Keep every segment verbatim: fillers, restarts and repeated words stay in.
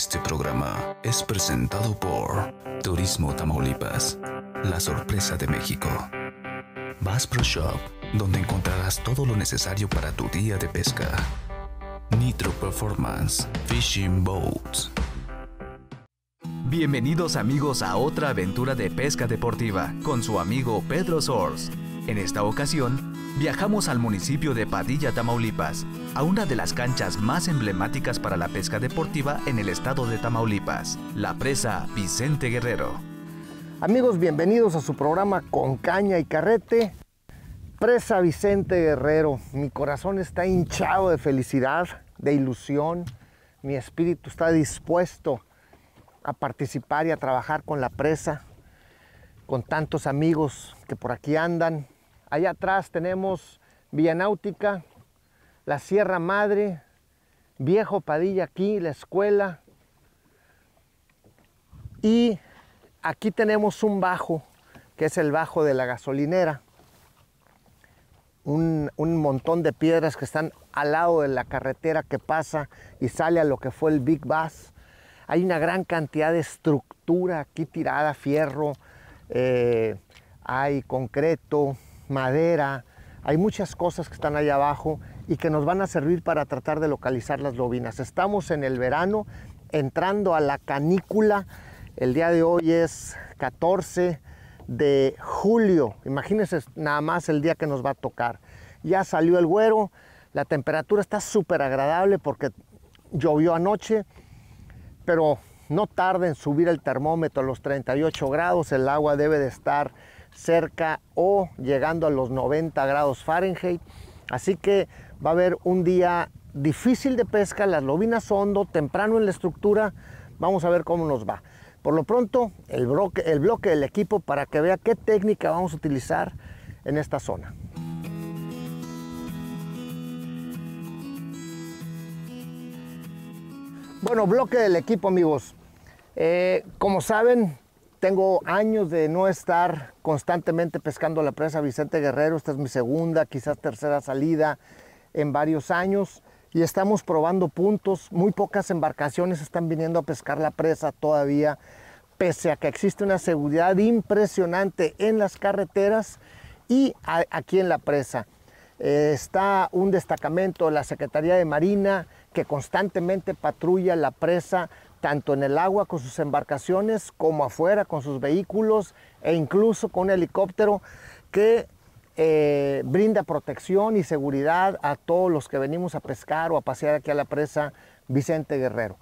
Este programa es presentado por Turismo Tamaulipas, la sorpresa de México. Bass Pro Shop, donde encontrarás todo lo necesario para tu día de pesca. Nitro Performance Fishing Boats. Bienvenidos amigos a otra aventura de pesca deportiva con su amigo Pedro Sors. En esta ocasión, viajamos al municipio de Padilla, Tamaulipas, a una de las canchas más emblemáticas para la pesca deportiva en el estado de Tamaulipas, la presa Vicente Guerrero. Amigos, bienvenidos a su programa Con Caña y Carrete, Presa Vicente Guerrero. Mi corazón está hinchado de felicidad, de ilusión. Mi espíritu está dispuesto a participar y a trabajar con la presa, con tantos amigos que por aquí andan. Allá atrás tenemos Villa Náutica, la Sierra Madre, Viejo Padilla aquí, la escuela. Y aquí tenemos un bajo, que es el bajo de la gasolinera. Un, un montón de piedras que están al lado de la carretera que pasa y sale a lo que fue el Big Bass. Hay una gran cantidad de estructura aquí tirada, fierro, eh, hay concreto, madera, hay muchas cosas que están allá abajo y que nos van a servir para tratar de localizar las lobinas. Estamos en el verano, entrando a la canícula. El día de hoy es catorce de julio. Imagínense nada más el día que nos va a tocar. Ya salió el güero, la temperatura está súper agradable porque llovió anoche, pero no tarda en subir el termómetro a los treinta y ocho grados. El agua debe de estar cerca o llegando a los noventa grados Fahrenheit. Así que va a haber un día difícil de pesca, las lobinas hondo, temprano en la estructura. Vamos a ver cómo nos va. Por lo pronto, el bloque, el bloque del equipo para que vea qué técnica vamos a utilizar en esta zona. Bueno, bloque del equipo, amigos. Eh, como saben, tengo años de no estar constantemente pescando la presa Vicente Guerrero. Esta es mi segunda, quizás tercera salida en varios años. Y estamos probando puntos. Muy pocas embarcaciones están viniendo a pescar la presa todavía, pese a que existe una seguridad impresionante en las carreteras y a, aquí en la presa. Eh, está un destacamento de la Secretaría de Marina que constantemente patrulla la presa, tanto en el agua con sus embarcaciones como afuera con sus vehículos e incluso con un helicóptero que eh, brinda protección y seguridad a todos los que venimos a pescar o a pasear aquí a la presa Vicente Guerrero.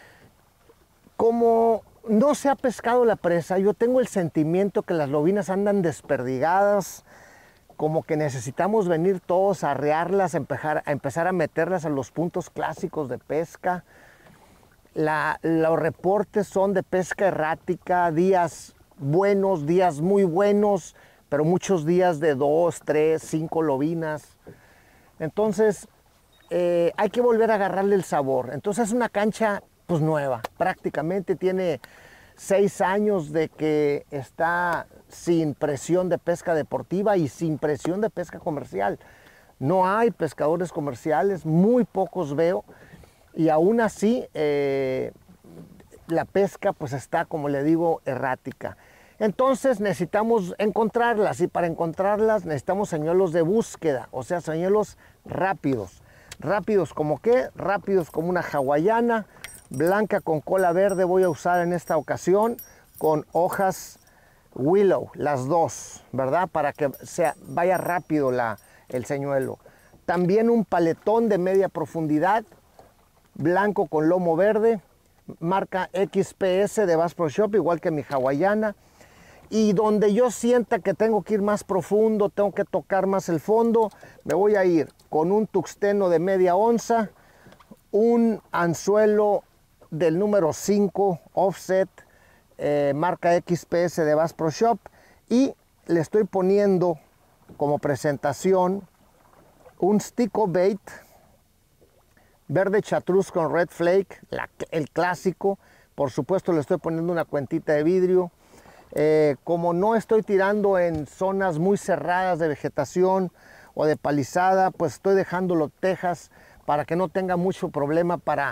Como no se ha pescado la presa, yo tengo el sentimiento que las lobinas andan desperdigadas, como que necesitamos venir todos a arrearlas, a empezar, a empezar a meterlas a los puntos clásicos de pesca. La, los reportes son de pesca errática, días buenos, días muy buenos, pero muchos días de dos, tres, cinco lobinas. Entonces, eh, hay que volver a agarrarle el sabor. Entonces es una cancha pues nueva, prácticamente tiene seis años de que está sin presión de pesca deportiva y sin presión de pesca comercial. No hay pescadores comerciales, muy pocos veo. Y aún así, eh, la pesca pues está, como le digo, errática. Entonces necesitamos encontrarlas y para encontrarlas necesitamos señuelos de búsqueda, o sea, señuelos rápidos. ¿Rápidos como qué? Rápidos como una hawaiana, blanca con cola verde voy a usar en esta ocasión, con hojas willow, las dos, ¿verdad? Para que sea, vaya rápido la, el señuelo. También un paletón de media profundidad, blanco con lomo verde, marca X P S de Bass Pro Shop, igual que mi hawaiana. Y donde yo sienta que tengo que ir más profundo, tengo que tocar más el fondo, me voy a ir con un tuxteno de media onza, un anzuelo del número cinco offset, eh, marca X P S de Bass Pro Shop, y le estoy poniendo como presentación un Stick-O Bait verde chartreuse con red flake, la, el clásico. Por supuesto le estoy poniendo una cuentita de vidrio. Eh, como no estoy tirando en zonas muy cerradas de vegetación o de palizada, pues estoy dejándolo tejas para que no tenga mucho problema para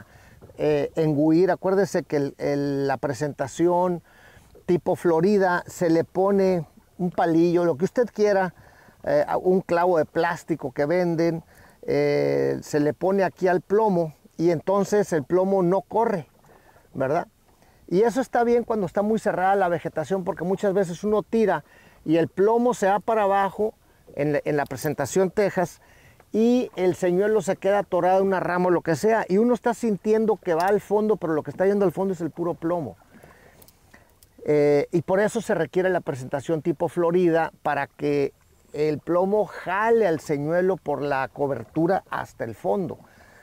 eh, engullir. Acuérdese que el, el, la presentación tipo Florida se le pone un palillo, lo que usted quiera, eh, un clavo de plástico que venden, eh, se le pone aquí al plomo y entonces el plomo no corre, ¿verdad? Y eso está bien cuando está muy cerrada la vegetación, porque muchas veces uno tira y el plomo se va para abajo en la, en la presentación Texas y el señuelo se queda atorado en una rama o lo que sea y uno está sintiendo que va al fondo, pero lo que está yendo al fondo es el puro plomo. Eh, y por eso se requiere la presentación tipo Florida, para que el plomo jale al señuelo por la cobertura hasta el fondo.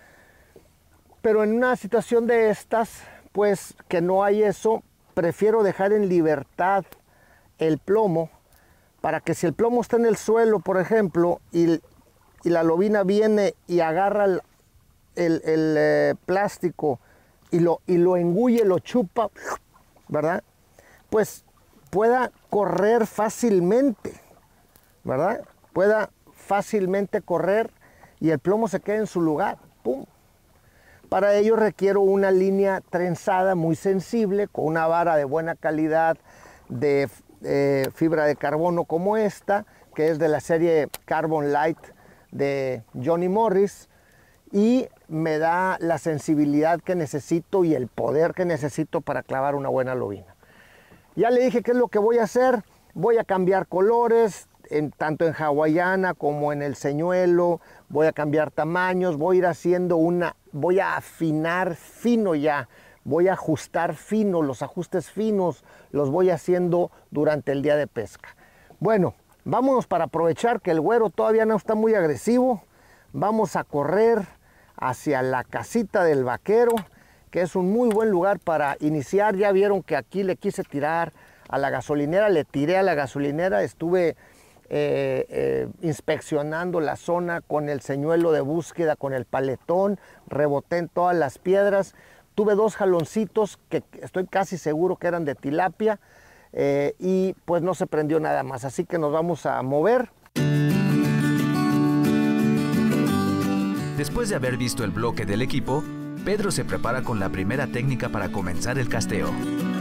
Pero en una situación de estas, pues que no hay eso, prefiero dejar en libertad el plomo, para que si el plomo está en el suelo, por ejemplo, y, y la lobina viene y agarra el, el, el eh, plástico y lo, y lo engulle, lo chupa, ¿verdad? Pues pueda correr fácilmente, ¿verdad? Pueda fácilmente correr y el plomo se quede en su lugar, ¡pum! Para ello requiero una línea trenzada muy sensible, con una vara de buena calidad de eh, fibra de carbono como esta, que es de la serie Carbon Light de Johnny Morris, y me da la sensibilidad que necesito y el poder que necesito para clavar una buena lobina. Ya le dije qué es lo que voy a hacer. Voy a cambiar colores, en, tanto en hawaiana como en el señuelo. Voy a cambiar tamaños, voy a ir haciendo una, voy a afinar fino ya. Voy a ajustar fino, los ajustes finos los voy haciendo durante el día de pesca. Bueno, vámonos para aprovechar que el güero todavía no está muy agresivo. Vamos a correr hacia la casita del vaquero, que es un muy buen lugar para iniciar. Ya vieron que aquí le quise tirar a la gasolinera, le tiré a la gasolinera, estuve eh, eh, inspeccionando la zona con el señuelo de búsqueda, con el paletón, reboté en todas las piedras, tuve dos jaloncitos que estoy casi seguro que eran de tilapia eh, y pues no se prendió nada más, así que nos vamos a mover. Después de haber visto el bloque del equipo, Pedro se prepara con la primera técnica para comenzar el casteo.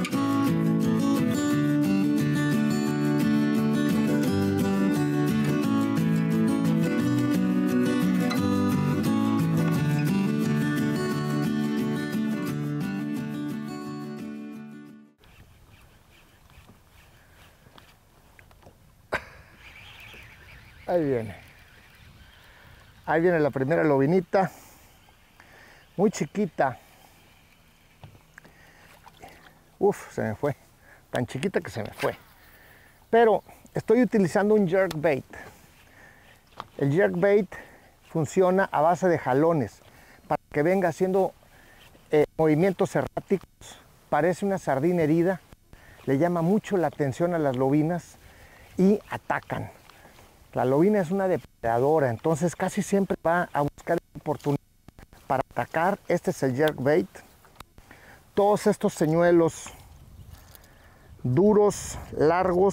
Ahí viene. Ahí viene la primera lobinita. Muy chiquita. Uf, se me fue. Tan chiquita que se me fue. Pero estoy utilizando un jerkbait. El jerkbait funciona a base de jalones. Para que venga haciendo eh, movimientos erráticos. Parece una sardina herida. Le llama mucho la atención a las lobinas y atacan. La lobina es una depredadora, entonces casi siempre va a buscar oportunidad para atacar. Este es el jerkbait. Todos estos señuelos duros, largos,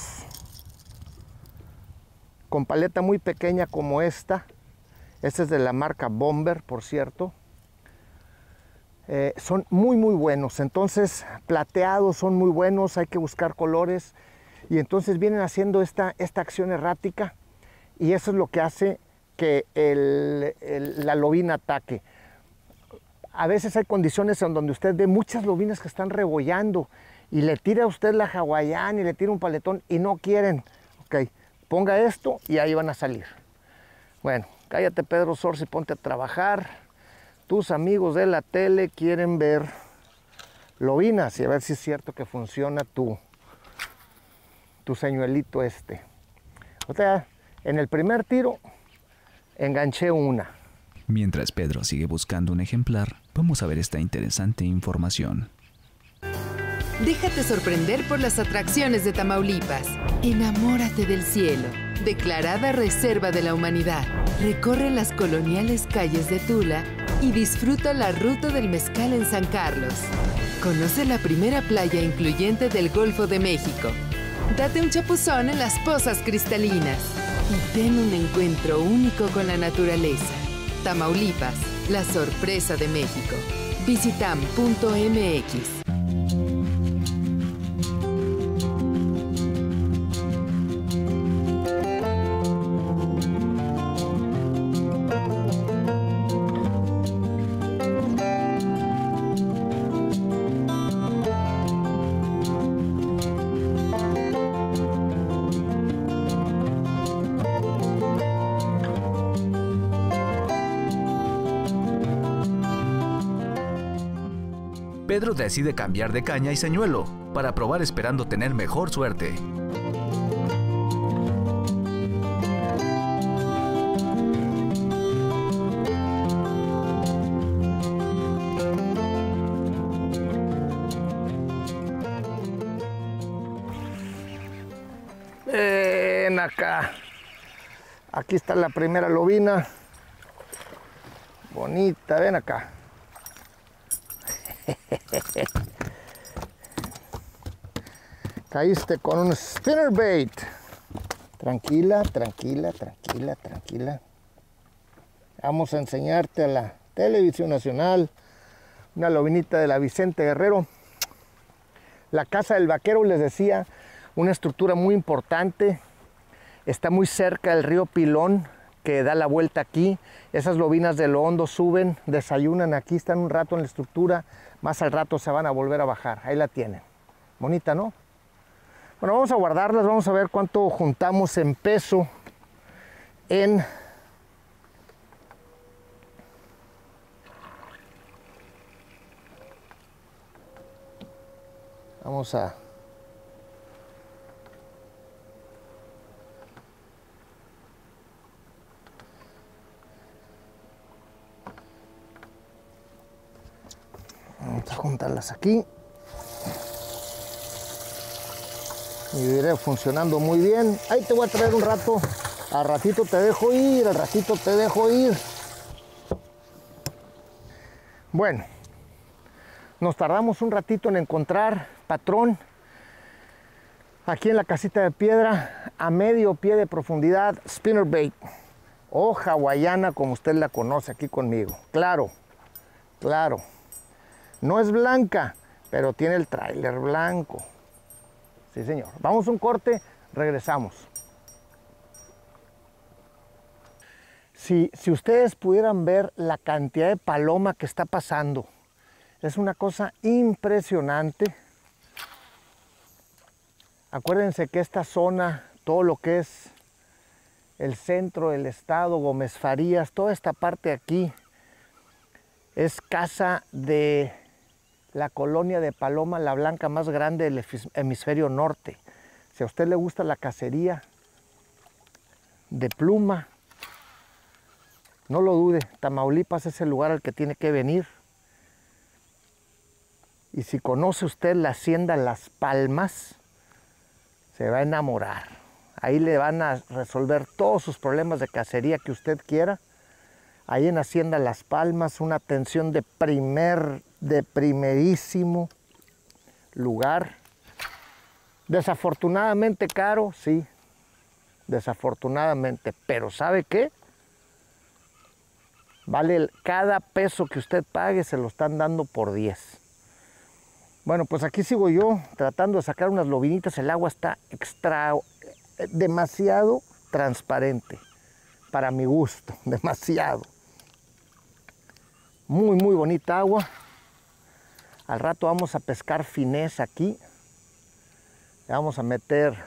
con paleta muy pequeña como esta. Este es de la marca Bomber, por cierto. Eh, son muy muy buenos. Entonces plateados son muy buenos, hay que buscar colores. Y entonces vienen haciendo esta, esta acción errática. Y eso es lo que hace que el, el, la lobina ataque. A veces hay condiciones en donde usted ve muchas lobinas que están rebollando y le tira a usted la hawaiana y le tira un paletón y no quieren. Ok, ponga esto y ahí van a salir. Bueno, cállate Pedro Sors y ponte a trabajar. Tus amigos de la tele quieren ver lobinas y a ver si es cierto que funciona tu, tu señuelito este. O sea, en el primer tiro enganché una. Mientras Pedro sigue buscando un ejemplar, vamos a ver esta interesante información. Déjate sorprender por las atracciones de Tamaulipas. Enamórate del cielo. Declarada Reserva de la Humanidad. Recorre las coloniales calles de Tula y disfruta la ruta del mezcal en San Carlos. Conoce la primera playa incluyente del Golfo de México. Date un chapuzón en las pozas cristalinas y ten un encuentro único con la naturaleza. Tamaulipas, la sorpresa de México. Visitam punto m x. Pedro decide cambiar de caña y señuelo para probar esperando tener mejor suerte. Ven acá. Aquí está la primera lobina. Bonita, ven acá. Caíste con un spinnerbait. Tranquila, tranquila, tranquila, tranquila. Vamos a enseñarte a la televisión nacional una lobinita de la Vicente Guerrero. La casa del vaquero, les decía, una estructura muy importante. Está muy cerca del río Pilón, que da la vuelta aquí. Esas lobinas de lo hondo suben, desayunan aquí, están un rato en la estructura, más al rato se van a volver a bajar. Ahí la tienen. Bonita, ¿no? Bueno, vamos a guardarlas, vamos a ver cuánto juntamos en peso en vamos a Vamos a juntarlas aquí. Mi video funcionando muy bien. Ahí te voy a traer un rato. Al ratito te dejo ir, al ratito te dejo ir. Bueno, nos tardamos un ratito en encontrar patrón. Aquí en la casita de piedra, a medio pie de profundidad, spinnerbait. O hawaiana, como usted la conoce aquí conmigo. Claro, claro. No es blanca, pero tiene el tráiler blanco. Sí, señor. Vamos a un corte, regresamos. Si, si ustedes pudieran ver la cantidad de paloma que está pasando, es una cosa impresionante. Acuérdense que esta zona, todo lo que es el centro del estado, Gómez Farías, toda esta parte de aquí, es casa de la colonia de paloma, la blanca más grande del hemisferio norte. Si a usted le gusta la cacería de pluma, no lo dude, Tamaulipas es el lugar al que tiene que venir. Y si conoce usted la hacienda Las Palmas, se va a enamorar. Ahí le van a resolver todos sus problemas de cacería que usted quiera. Ahí en Hacienda Las Palmas, una atención de primer, de primerísimo lugar. Desafortunadamente caro, sí, desafortunadamente, pero ¿sabe qué? Vale, cada peso que usted pague se lo están dando por diez. Bueno, pues aquí sigo yo tratando de sacar unas lobinitas. El agua está extra, demasiado transparente, para mi gusto, demasiado. Muy, muy bonita agua. Al rato vamos a pescar finés aquí. Le vamos a meter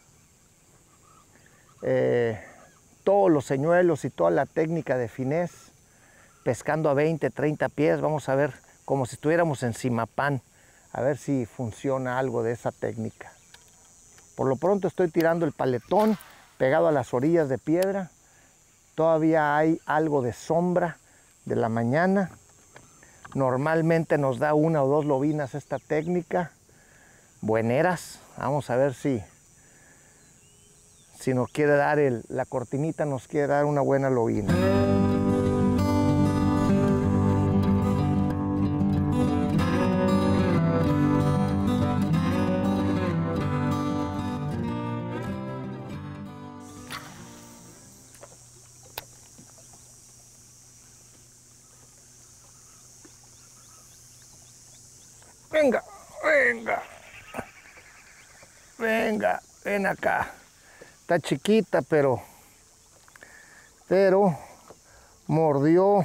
eh, todos los señuelos y toda la técnica de finés, pescando a veinte, treinta pies. Vamos a ver, como si estuviéramos en Zimapán, a ver si funciona algo de esa técnica. Por lo pronto estoy tirando el paletón pegado a las orillas de piedra. Todavía hay algo de sombra de la mañana. Normalmente nos da una o dos lobinas esta técnica, bueneras. Vamos a ver si, si nos quiere dar el, la cortinita, nos quiere dar una buena lobina. venga, venga. Venga, ven acá. Está chiquita, pero, pero mordió.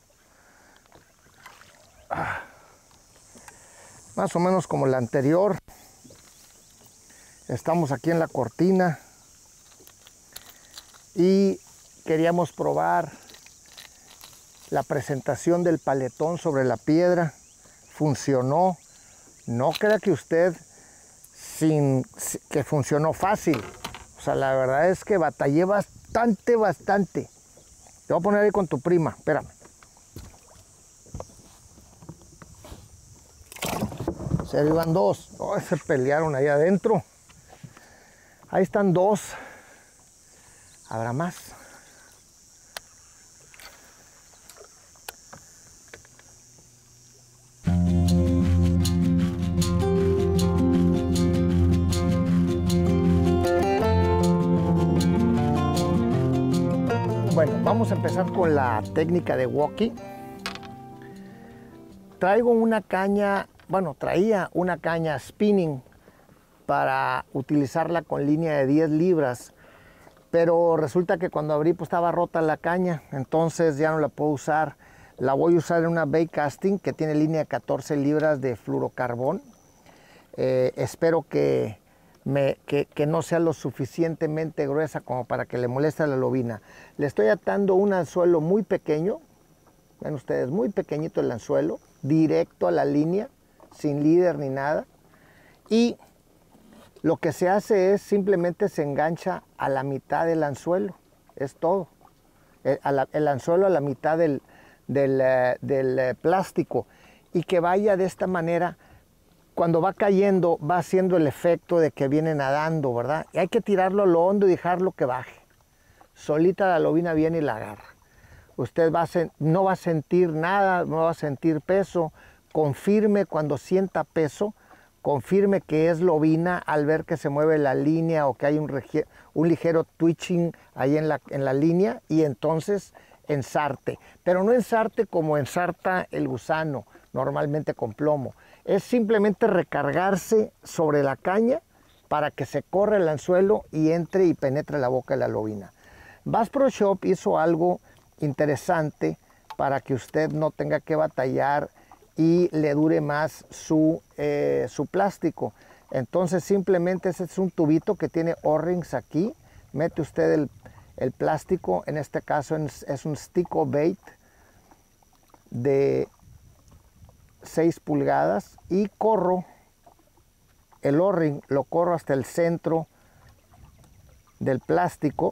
Ah, más o menos como la anterior. Estamos aquí en la cortina y queríamos probar la presentación del paletón sobre la piedra. Funcionó. No crea que usted sin que funcionó fácil. O sea, la verdad es que batallé bastante, bastante. Te voy a poner ahí con tu prima, espérame. Se iban dos. Oh, se pelearon ahí adentro. Ahí están dos. ¿Habrá más? Bueno, vamos a empezar con la técnica de walkie. Traigo una caña, bueno, traía una caña spinning para utilizarla con línea de diez libras, pero resulta que cuando abrí pues estaba rota la caña, entonces ya no la puedo usar. La voy a usar en una bait casting que tiene línea de catorce libras de fluorocarbón. Eh, espero que Me, que, que no sea lo suficientemente gruesa como para que le moleste a la lobina. Le estoy atando un anzuelo muy pequeño, ven ustedes, muy pequeñito el anzuelo, directo a la línea, sin líder ni nada. Y lo que se hace es simplemente se engancha a la mitad del anzuelo, es todo. El, a la, el anzuelo a la mitad del, del, uh, del uh, plástico, y que vaya de esta manera. Cuando va cayendo, va haciendo el efecto de que viene nadando, ¿verdad? Y hay que tirarlo a lo hondo y dejarlo que baje. Solita la lobina viene y la agarra. Usted va a no va a sentir nada, no va a sentir peso. Confirme cuando sienta peso, confirme que es lobina al ver que se mueve la línea o que hay un, un ligero twitching ahí en la, en la línea, y entonces ensarte. Pero no ensarte como ensarta el gusano, normalmente con plomo. Es simplemente recargarse sobre la caña para que se corra el anzuelo y entre y penetre la boca de la lobina. Bass Pro Shop hizo algo interesante para que usted no tenga que batallar y le dure más su, eh, su plástico. Entonces simplemente ese es un tubito que tiene O-rings aquí. Mete usted el, el plástico, en este caso es, es un Stick-O Bait de seis pulgadas, y corro el O-ring, lo corro hasta el centro del plástico,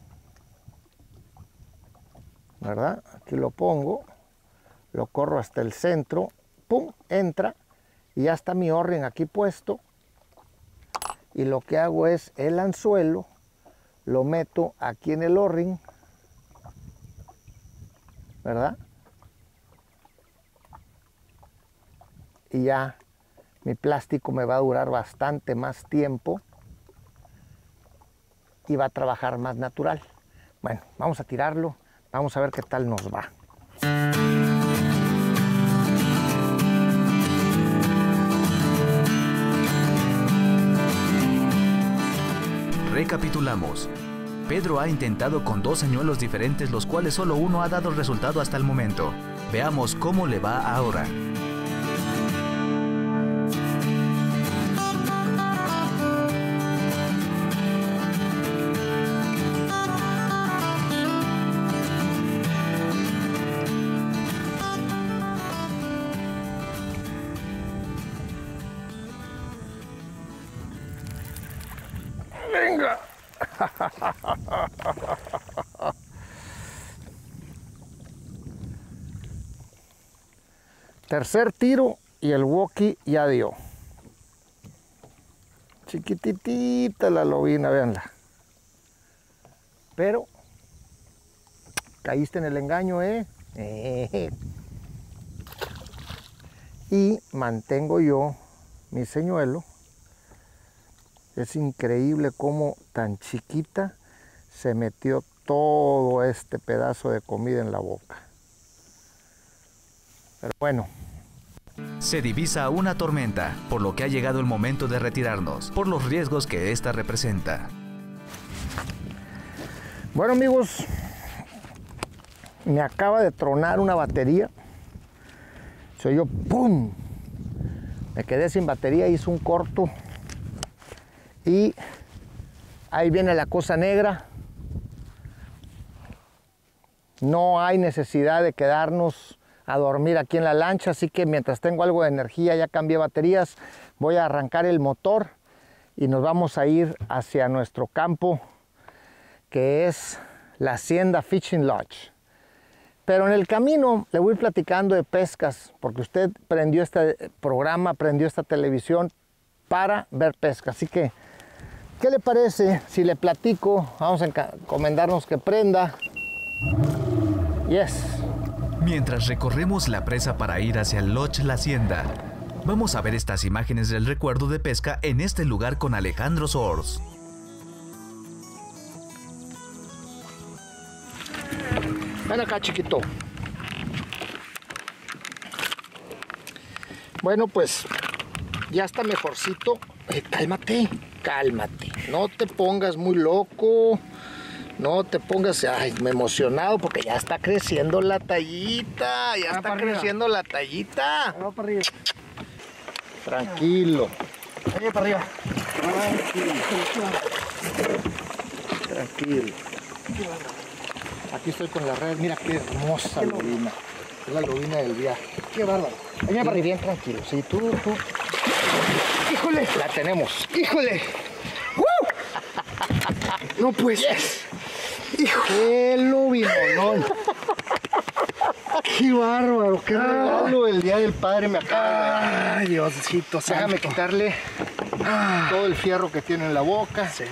¿verdad? Aquí lo pongo, lo corro hasta el centro, pum, entra y ya está mi O-ring aquí puesto, y lo que hago es el anzuelo lo meto aquí en el O-ring, ¿verdad? Y ya mi plástico me va a durar bastante más tiempo y va a trabajar más natural. Bueno, vamos a tirarlo, vamos a ver qué tal nos va. Recapitulamos. Pedro ha intentado con dos señuelos diferentes, los cuales solo uno ha dado resultado hasta el momento. Veamos cómo le va ahora. Venga. Tercer tiro y el walkie ya dio. Chiquititita la lobina, véanla. Pero caíste en el engaño, ¿eh? eh. Y mantengo yo mi señuelo. Es increíble cómo tan chiquita se metió todo este pedazo de comida en la boca. Pero bueno, Se divisa una tormenta, por lo que ha llegado el momento de retirarnos, por los riesgos que esta representa. Bueno, amigos, me acaba de tronar una batería. Se oyó ¡pum! Me quedé sin batería, hice un corto. Y ahí viene la cosa negra. No hay necesidad de quedarnos a dormir aquí en la lancha, así que mientras tengo algo de energía, ya cambié baterías, voy a arrancar el motor y nos vamos a ir hacia nuestro campo, que es la Hacienda Fishing Lodge. Pero en el camino le voy platicando de pescas, porque usted prendió este programa, prendió esta televisión para ver pesca. Así que, ¿qué le parece si le platico? Vamos a encomendarnos que prenda. Yes. Mientras recorremos la presa para ir hacia el Lodge La Hacienda, vamos a ver estas imágenes del recuerdo de pesca en este lugar con Alejandro Sors. Ven acá, chiquito. Bueno, pues ya está mejorcito. Eh, cálmate, cálmate. No te pongas muy loco. No te pongas, ay, me he emocionado porque ya está creciendo la tallita. Ya está creciendo la tallita. Va para arriba. Tranquilo. Oye, para arriba. Tranquilo. Aquí estoy con la red. Mira qué hermosa lobina. Es la lobina del viaje. Qué bárbaro. Oye, para bien tranquilo. Sí, tú, tú. ¡Híjole! La tenemos. ¡Híjole! ¡Uh! No pues. Yes. ¡Hijo! ¡Qué lobinonón! ¡Qué bárbaro! ¡Qué regalo el Día del Padre me acaba de dar! ¡Ay, Diosito santo! Déjame quitarle Ah, todo el fierro que tiene en la boca. sí.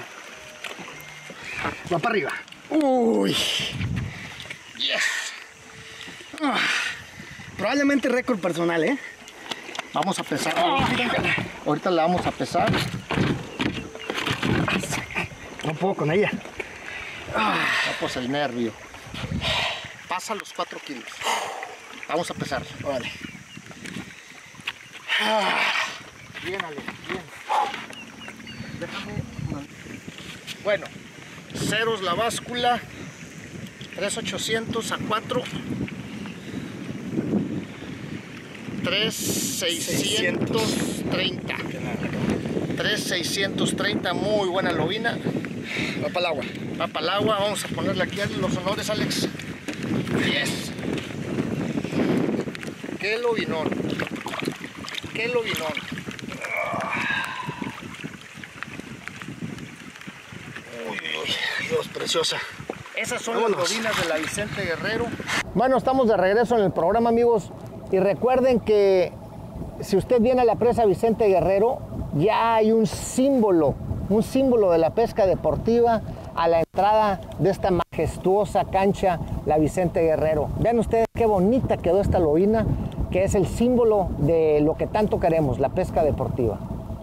Va para arriba. ¡Uy! Yes. Ah, probablemente récord personal, ¿eh? Vamos a pesar. Ahorita la vamos a pesar. No puedo con ella. Ah, pues el nervio. Pasa los cuatro kilos. Vamos a pesar. Órale. Ah, bien, Ale, bien. Déjame. Bueno, ceros la báscula. tres mil ochocientos a cuatro. tres mil seiscientos treinta. tres mil seiscientos treinta, muy buena lobina. Va para el agua. Va para el agua, vamos a ponerle aquí los honores, Alex. Yes. Qué lobinón. Qué lobinón. Uy, Dios, preciosa. Esas son Vámonos. las lobinas de la Vicente Guerrero. Bueno, estamos de regreso en el programa, amigos. Y recuerden que si usted viene a la presa Vicente Guerrero, ya hay un símbolo, un símbolo de la pesca deportiva a la entrada de esta majestuosa cancha, la Vicente Guerrero. Vean ustedes qué bonita quedó esta lobina, que es el símbolo de lo que tanto queremos, la pesca deportiva.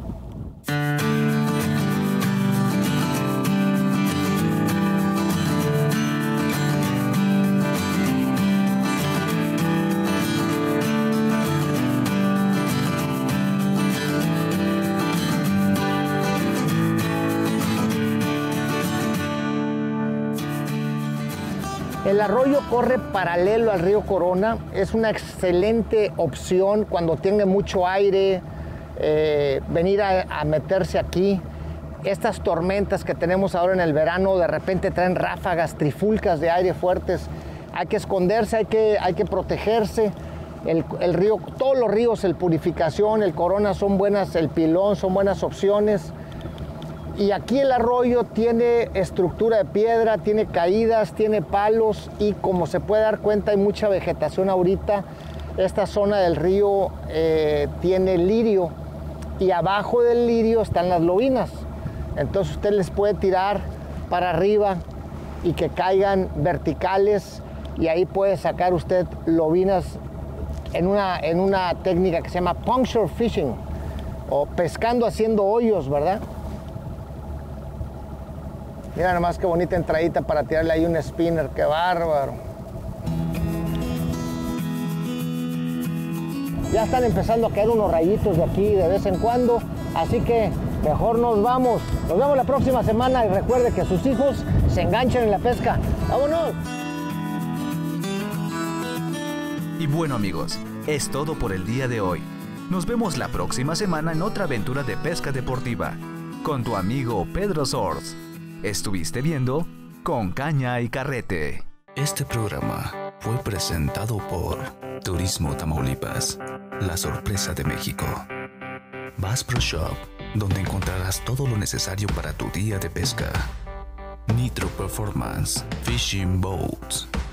El arroyo corre paralelo al río Corona, es una excelente opción cuando tenga mucho aire, eh, venir a, a meterse aquí. Estas tormentas que tenemos ahora en el verano de repente traen ráfagas, trifulcas de aire fuertes. Hay que esconderse, hay que, hay que protegerse. El, el río, todos los ríos, el Purificación, el Corona son buenas, el Pilón son buenas opciones. Y aquí el arroyo tiene estructura de piedra, tiene caídas, tiene palos y como se puede dar cuenta hay mucha vegetación ahorita. Esta zona del río eh, tiene lirio y abajo del lirio están las lobinas. Entonces usted les puede tirar para arriba y que caigan verticales y ahí puede sacar usted lobinas en una, en una técnica que se llama puncture fishing o pescando haciendo hoyos, ¿verdad? Mira nomás qué bonita entradita para tirarle ahí un spinner, qué bárbaro. Ya están empezando a caer unos rayitos de aquí de vez en cuando, así que mejor nos vamos. Nos vemos la próxima semana y recuerde que sus hijos se enganchan en la pesca. ¡Vámonos! Y bueno amigos, es todo por el día de hoy. Nos vemos la próxima semana en otra aventura de pesca deportiva con tu amigo Pedro Sors. Estuviste viendo Con Caña y Carrete. Este programa fue presentado por Turismo Tamaulipas, la sorpresa de México. Bass Pro Shop, donde encontrarás todo lo necesario para tu día de pesca. Nitro Performance Fishing Boats.